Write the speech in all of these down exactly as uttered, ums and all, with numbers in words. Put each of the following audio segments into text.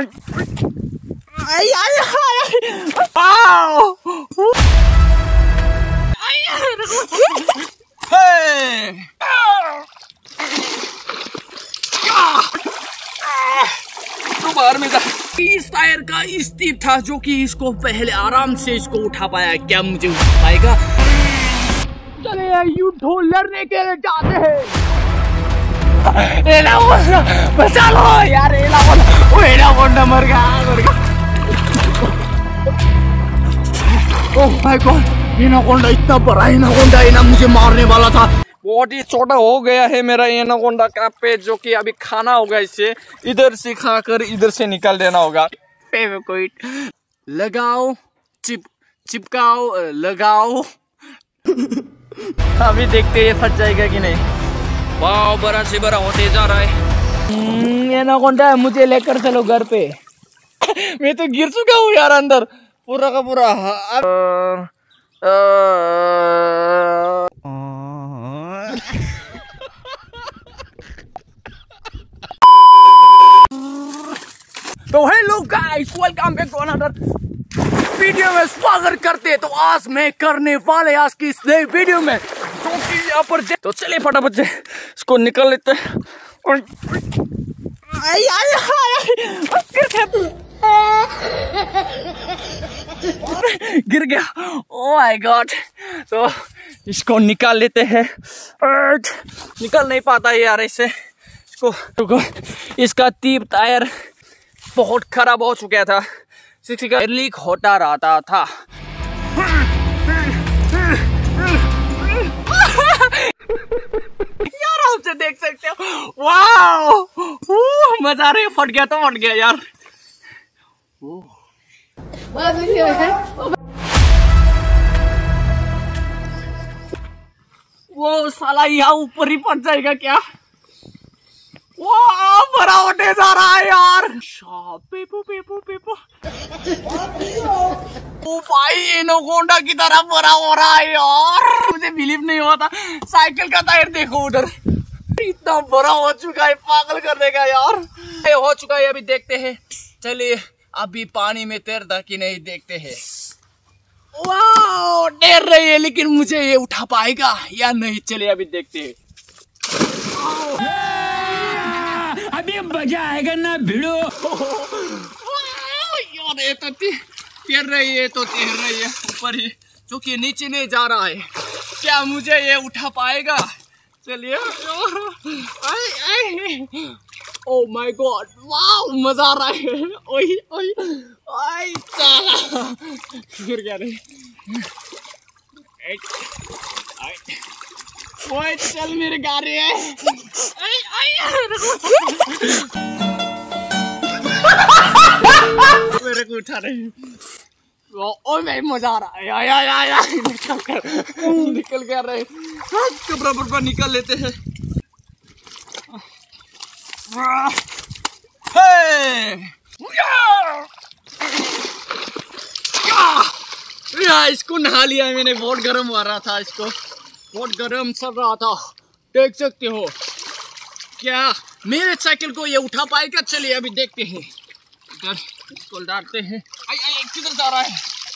आई आई आई wow तो बाहर में था। इस टायर का स्टीप था जो कि इसको पहले आराम से इसको उठा पाया। क्या मुझे उठा पाएगा? चले युद्ध लड़ने के लिए जाते हैं। बचा लो यार, एनाकोंडा मर गया मर गया। ओह माय गॉड, एनाकोंडा इतना बड़ा एनाकोंडा है ना, मुझे मारने वाला था। बहुत ही छोटा हो गया है मेरा एनाकोंडा का पेट, जो कि अभी खाना होगा इसे। इधर से खाकर इधर से निकाल देना होगा। फेविक्विक लगाओ, चिप चिपकाओ, लगाओ। अभी देखते हैं फट जाएगा कि नहीं। वाह, बड़ा से बड़ा होते जा रहा है। एनाकोंडा है, मुझे लेकर चलो घर पे। मैं तो गिर चुका हूँ यार अंदर पूरा का पूरा। आ, आ, तो hello guys, welcome back to another video में स्वागत करते। तो आज मैं करने वाले आज की इस नई वीडियो में जो कि यहाँ पर, तो चलिए फटाफट से इसको निकल लेते हैं। और आई आई आई गिर गया। Oh my god. तो इसको निकाल लेते हैं। निकल नहीं पाता यार ऐसे इसको। इसका तीन टायर बहुत खराब हो चुका था, लीक होता रहता था। यार आपसे देख सकते हो, वाह मजा आ रही है। फट गया तो फट गया यार। वो साला यहाँ ऊपर ही फट जाएगा क्या? वाह, बड़ा होने जा रहा है यार। पेपो पेपो पेपो ओ भाई, एनाकोंडा की तरह बड़ा हो रहा है यार। मुझे बिलीव नहीं हुआ था। साइकिल का टायर देखो उधर, इतना बड़ा हो चुका है, पागल कर देगा यार। ये हो चुका है, अभी देखते हैं। चलिए अभी पानी में तैरता कि नहीं देखते हैं। वाह, तैर रही है, लेकिन मुझे ये उठा पाएगा या नहीं? चलिए अभी देखते हैं। अभी मजा आएगा ना भिड़ो। यार ये तो तैर रही है, तो तैर रही है ऊपर ही, जो कि नीचे नहीं जा रहा है। क्या मुझे ये उठा पाएगा? चलिए। ओह माय गॉड, वाह मजा आ रहा है। ओही ओही ओही साला गिर गया रे। ओए चल मेरे गाड़ी है। आई आई मेरे को उठा रही। ओए भाई मजा आ रहा है। आय आय आय आय निकल कर निकल कर रहे। कपड़ा बरबा निकल लेते हैं। या इसको नहा लिया मैंने, बहुत गर्म हो रहा था, इसको बहुत गर्म चल रहा था, देख सकते हो। क्या मेरे साइकिल को ये उठा पाएगा? चलिए अभी देखते हैं। इधर इसको डालते हैं। आई आई किधर जा रहा है?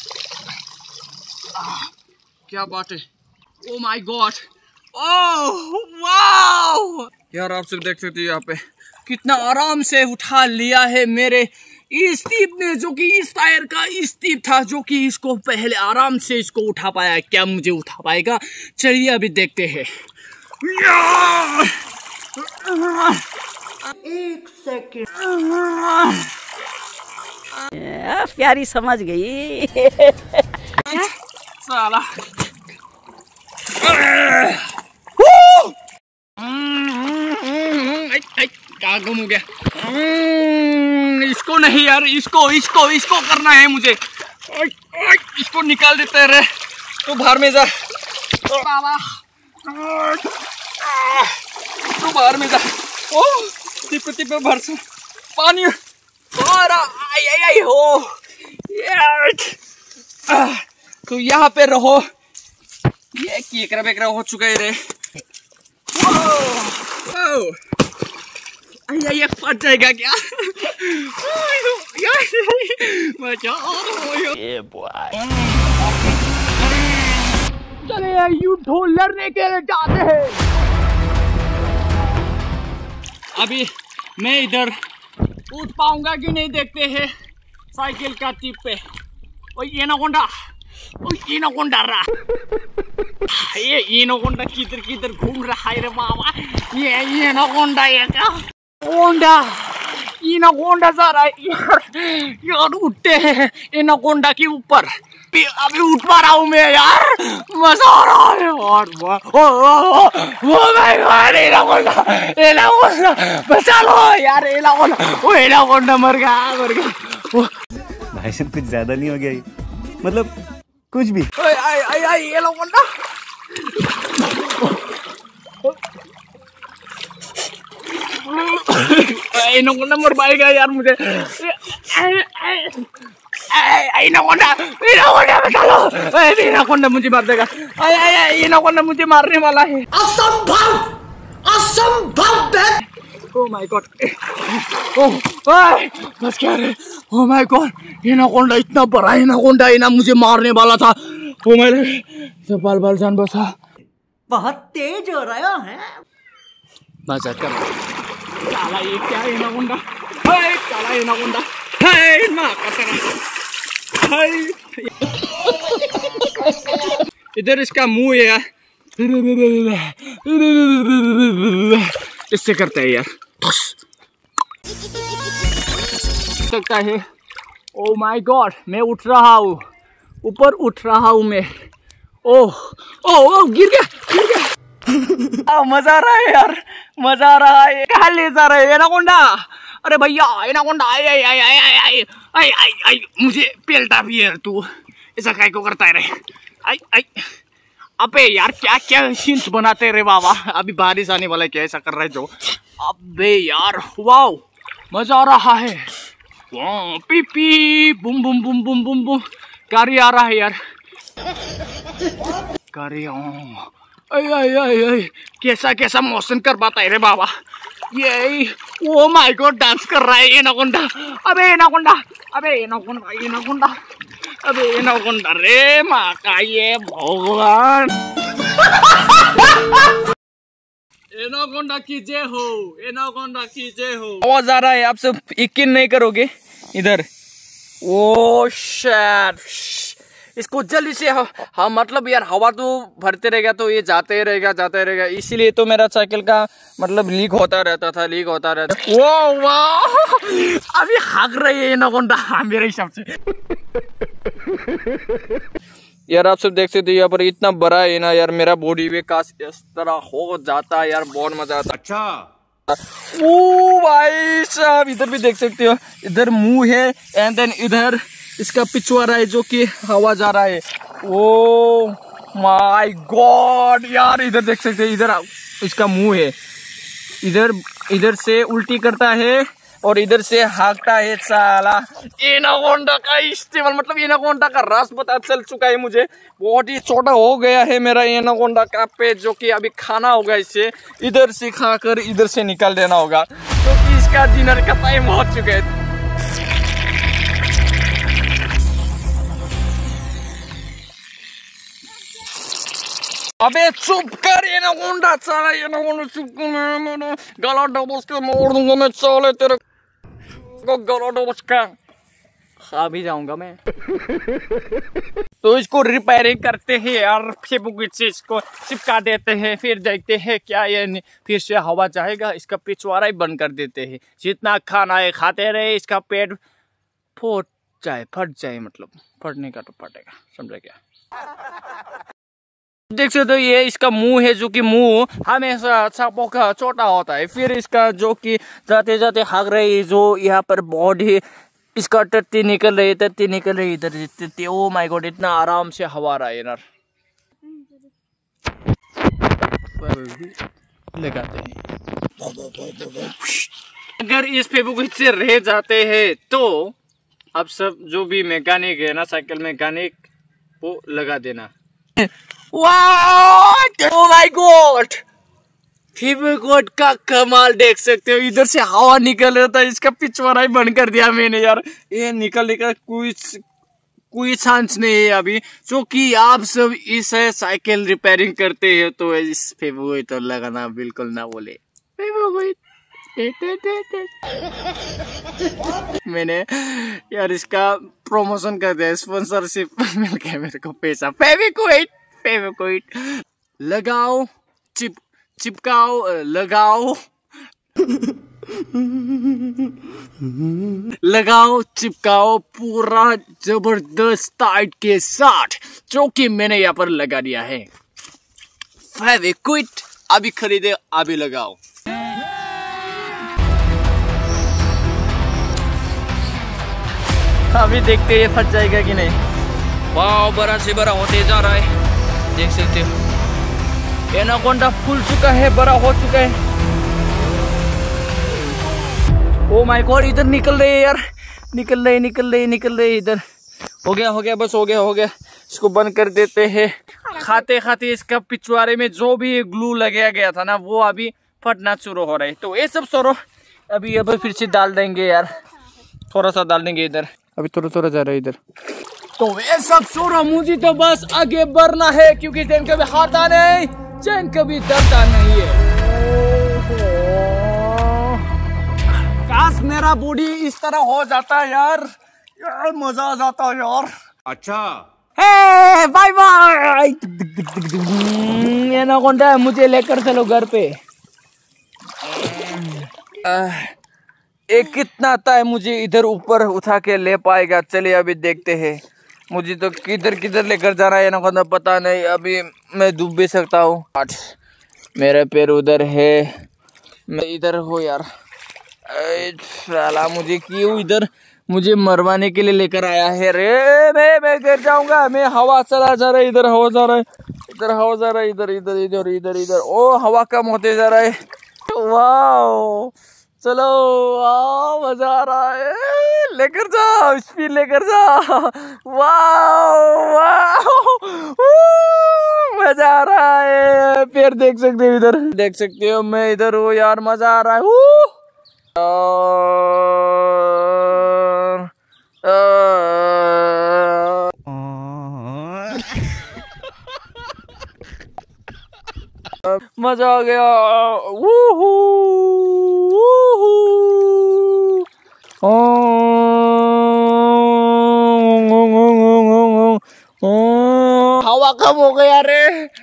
आ, क्या बात है। Oh my god, oh wow यार, आप सब देख सकते हो यहाँ पे कितना आराम से उठा लिया है मेरे स्टीव ने, जो कि इस टायर का स्टीव था, जो कि इसको पहले आराम से इसको उठा पाया। क्या मुझे उठा पाएगा? चलिए अभी देखते हैं। एक सेकेंड, प्यारी समझ गई साला। क्या गुम हो गया? इसको नहीं यार, इसको इसको इसको करना है मुझे। इसको निकाल देते रे, तू बाहर में जा। बाबा तू बाहर में जा। ओ टिप टिप भर से पानी और आई आई आई हो यार। तो यहाँ पे रहो। ये केकरा बेकरा हो चुका है रे। आई आई फट जाएगा क्या? मजा आ रहा है। चले युद्ध लड़ने के लिए जाते हैं। अभी मैं इधर उठ पाऊंगा कि नहीं देखते हैं साइकिल का टिप पे। ओए एनाकोंडा, ओए एनाकोंडा रहा, ये एनाकोंडा किधर किधर घूम रहा है रे बाबा। ये एनाकोंडा ये क्या कोंडा, एनाकोंडा जा रहा है यार। यार उठते हैं एनाकोंडा के ऊपर। अभी उठ पा रहा हूँ मैं यार, मजा आ रहा है यार। Oh oh oh my god, anaconda anaconda बचा लो यार। एनाकोंडा, ओ एनाकोंडा मर गया मर गया। भाई साहब कुछ ज्यादा नहीं हो गया ये, मतलब कुछ भी। ओए आई आई आई एनाकोंडा, एनाकोंडा मर पाएगा यार मुझे। एनाकोंडा एनाकोंडा बचा लो, एनाकोंडा मुझे मार देगा। आई आई आई एनाकोंडा मुझे मारने वाला है। असंभव असंभव। ओह माय गॉड, ओह बस क्या रे। ओह माय गॉड, एनाकोंडा इतना बड़ा एनाकोंडा है ना, मुझे मारने वाला था। ओ माय गॉड, बाल बाल जान बचा। बहुत तेज हो रहा है। मजा कर काला, ये क्या एनाकोंडा, हाय काला एनाकोंडा, हाय मां कसम, हाय इधर इसका मुंह है यार, इससे करता है यार सकता है। ओ माय गॉड, मैं उठ रहा हूँ, ऊपर उठ रहा हूँ मैं। ओह ओह गिर गया गिर गया। आ, मजा आ रहा है यार, मजा आ रहा है। कहाँ ले जा रहे हैं एनाकोंडा? अरे भैया एनाकोंडा, आई आई आई आई आई आई आई आई आई मुझे पेलता भी है तू, ऐसा काय को करता है रे। आई आई अबे यार क्या क्या सीन्स बनाते रे बाबा। अभी बारिश आने वाला है, क्या ऐसा कर रहा है जो। अबे यार वाओ, मजा आ रहा है। वाह पी पी बुम बुम बुम बुम बुम बुम, गाड़ी आ रहा है यार, गाड़ी। आई आई आई आई कैसा कैसा मौसम कर पाता है रे बाबा। ये ओ माय गॉड, डांस कर रहा है एनाकोंडा। अबे एनाकोंडा, अबे एनाकोंडा एनाकोंडा, अबे एनाकोंडा रे माँ का ये भगवान। एनाकोंडा की जय हो, एनाकोंडा की जय हो। आवाज आ रहा है, आप सब यकीन नहीं करोगे इधर। ओ शिट, इसको जल्दी से हाँ मतलब यार हवा तो भरते रहेगा तो ये जाते रहेगा जाते रहेगा, इसीलिए तो मेरा साइकिल का मतलब लीक होता रहता था लीक होता रहता। वाह वाह, अभी भाग रही है एनाकोंडा मेरे हिसाब से। यार आप सब देख सकते हो यहाँ पर इतना बड़ा है ना यार, मेरा बॉडी वेट का इस तरह हो जाता है यार, बहुत मजा आता है। अच्छा ओ भाई साहब, इधर भी देख सकते हो, इधर मुंह है एंड देन इधर इसका पिछवाड़ा है जो कि हवा जा रहा है। ओ माय गॉड यार, इधर देख सकते हैं, इधर इसका मुंह है, इधर इधर से उल्टी करता है और इधर से हाँकता है साला। एनाकोंडा का इस्तेमाल मतलब एनाकोंडा का रास पता चल चुका है मुझे, बहुत ही छोटा हो गया है मेरा एनाकोंडा का पेट, जो कि अभी खाना होगा इसे, इधर से खाकर इधर से निकाल देना होगा, क्योंकि तो इसका डिनर का टाइम हो चुका है। अबे चुप कर एनाकोंडा, साला एनाकोंडा चुप कर, गला डबस के मोड़ दूंगा मैं साले तेरे को, गला डबस का खा भी जाऊंगा मैं। तो इसको रिपेयरिंग करते हैं यार, फेविक्विक से इसको चिपका देते हैं, फिर देखते हैं क्या ये फिर से हवा जाएगा, इसका पिछवाड़ा ही बंद कर देते हैं। जितना खाना है खाते रहे, इसका पेट फट जाए फट जाए, मतलब फटने का तो फटेगा, समझे क्या। देख सकते हो ये इसका मुंह है, जो कि मुंह हमेशा सांपों का छोटा होता है, फिर इसका जो कि जाते जाते भाग रही, जो यहाँ पर बॉडी इसका टट्टी निकल रही टट्टी निकल रही इधर टट्टी। ओ माय गॉड, इतना आराम से हवा रहा है यार। लगाते हैं, अगर इस फेविक्विक से रह जाते हैं तो अब सब जो भी मैकेनिक है ना, साइकिल मैकेनिक, वो लगा देना। वाह! Oh my God! फेविकोट का कमाल देख सकते हो, इधर से हवा निकल रहा था, इसका पिछवाड़ा ही बंद कर दिया मैंने यार। ये निकलने का कोई कोई चांस नहीं है अभी, क्योंकि आप सब इस साइकिल रिपेयरिंग करते हैं तो इस फेविकोट तो लगाना बिल्कुल ना बोले। फेविकोट मैंने यार इसका प्रमोशन कर दिया, स्पॉन्सरशिप मिल गया मेरे को पैसा। फेविकोट फेविकोट लगाओ, चिप चिपकाओ, लगाओ लगाओ, चिपकाओ पूरा जबरदस्त टाइट के साथ, जो कि मैंने यहाँ पर लगा दिया है। फेविकोट अभी खरीदे, अभी लगाओ। अभी देखते हैं ये फट जाएगा कि नहीं। वाह, बड़ा से बड़ा होते जा रहा है, देख सकते हो। एनाकोंडा फूल चुका है, बड़ा हो चुका है। ओ माय गॉड, इधर निकल रहे यार, निकल रहे निकल रहे निकल रहे इधर। हो गया हो गया, बस हो गया हो गया। इसको बंद कर देते हैं। खाते खाते इसका पिछवाड़े में जो भी ग्लू लगाया गया था ना, वो अभी फटना शुरू हो रहा है। तो ये सब छोड़ो, अभी अब फिर से डाल देंगे यार, थोड़ा सा डाल देंगे इधर। अभी थोड़ा थोड़ा जा रहा है इधर। तो ये सब छोड़ो, मुझे तो बस आगे बढ़ना है, क्योंकि चैन कभी हारता नहीं, चैन कभी डरता नहीं है। काश मेरा बॉडी इस तरह हो जाता यार, यार मजा आ जाता यार। अच्छा हे बाय बाय। एनाकोंडा मुझे लेकर चलो घर पे। एक कितना था मुझे इधर ऊपर उठा के ले पाएगा, चलिए अभी देखते हैं। मुझे तो किधर किधर लेकर जाना है एनाकोंडा पता नहीं, अभी मैं डूब भी सकता हूँ। मेरे पैर उधर है, मैं इधर हूँ यार। साला मुझे क्यों इधर मुझे मरवाने के लिए लेकर आया है रे। मैं मैं गिर जाऊंगा, मैं हवा चला जा रहा है, इधर हवा जा रहा है, इधर हवा जा रहा है, इधर इधर इधर इधर इधर। ओ हवा कम होते जा रहा है। वाओ चलो, वाह मजा आ रहा है, लेकर जाओ, स्पीड लेकर जाओ। वाह वाह मजा आ रहा है। पैर देख सकते हो, इधर देख सकते हो, मैं इधर हूँ यार, मजा आ रहा है। मजा आ गया। वूहू वूहू। हवा कम हो गया रे।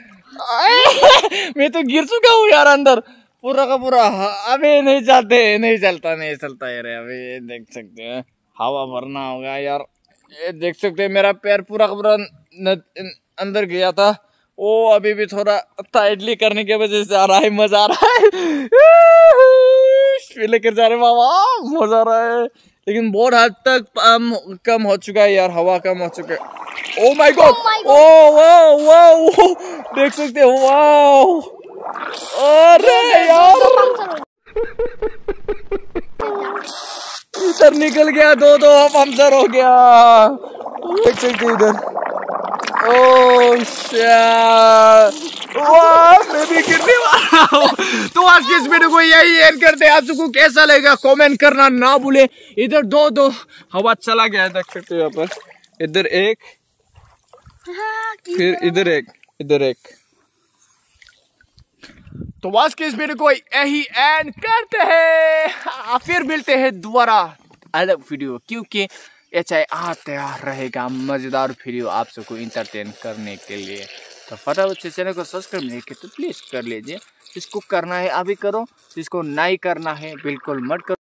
मैं तो गिर चुका हूँ यार अंदर पूरा का पूरा। अबे नहीं चलते, नहीं चलता नहीं चलता है रे। अभी ये देख सकते हैं, हवा भरना होगा यार। ये देख सकते हैं, मेरा पैर पूरा का पूरा अंदर गया था, वो अभी भी थोड़ा टाइटली करने की वजह से आ रहा है। मजा आ रहा है, लेकर जा रहे बाबा, मजा आ रहा है। लेकिन बहुत हद तक कम हो चुका है यार, हवा कम हो चुका है। Oh my god, oh wow wow, देख सकते हो, वाओ। अरे यार इधर निकल गया, दो दो पंचर हो गया, देख सकते हो इधर। ओह शिट, वाह मैं भी गिरने वाला हूँ। तो आज की इस वीडियो को यही एंड करते हैं। आप सबको कैसा लगेगा कमेंट करना ना भूले। इधर दो दो हवा चला गया, देख सकते हो यहाँ पर। इधर एक, फिर इधर एक, इधर एक। तो आज की इस वीडियो को यही एंड करते हैं, फिर मिलते हैं दोबारा अलग वीडियो, क्योंकि ये चाहे आ तैयार रहेगा मजेदार वीडियो आप सबको इंटरटेन करने के लिए। तो फटाफट से चैनल को सब्सक्राइब नहीं किया तो प्लीज कर लीजिए। जिसको करना है अभी करो, जिसको नहीं करना है बिल्कुल मत करो।